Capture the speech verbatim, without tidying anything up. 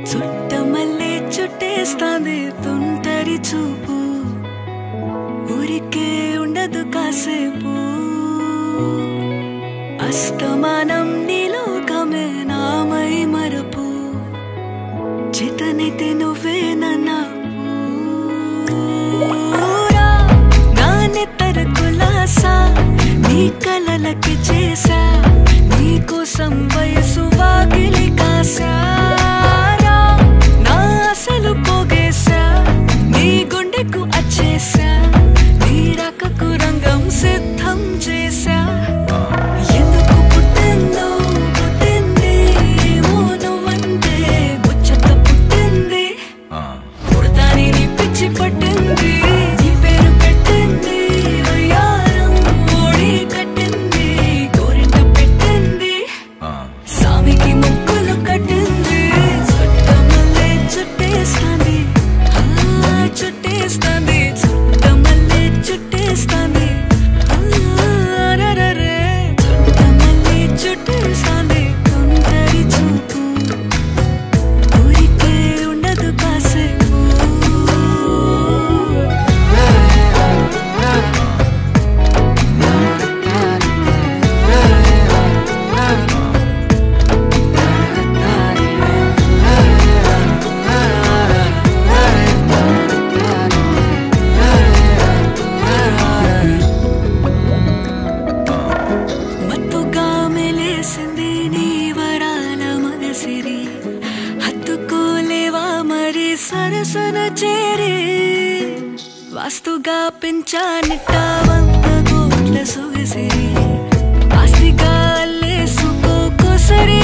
చుట్టమల్లే చుట్టేస్తాంది తుంటరి చూపు ఊరికే ఉండదు కాసేపు అస్తమానం నీలోకమే నామై మరపు చేతనైతే నువ్వే నన్నా నానెత్తర కులాసా నీ కలలకి చేసా నీ కోసం వయసు వాకిలి కాసా పోగేశా నీ గుండెకు అచ్చేసా నీ రకకు రంగం సిద్ధం చేశా ఎందుకు పుట్టిందో పుట్టింది ఏమో నువ్వంటే ముచ్చట పుట్టింది పుడతాని నీ పిచ్చి పట్టింది నీ పేరు పెట్టింది వయ్యారం ఓడి కట్టింది గోరింట పెట్టింది సామికి ముక్కులు కట్టింది చుట్టేస్తాంది చుట్టేస్తాంది చుట్టమల్లే చుట్టేస్తాంది చుట్టమల్లే చుట్టేస్తాంది తుంటరి చూపు ఊరికే ఉండదు కాసేపు సరసన చేరి వాస్తుగా పెంచానిట్ట వంద కోట్ల సొగసిరి ఆస్తిగా అల్లేసుకో సరి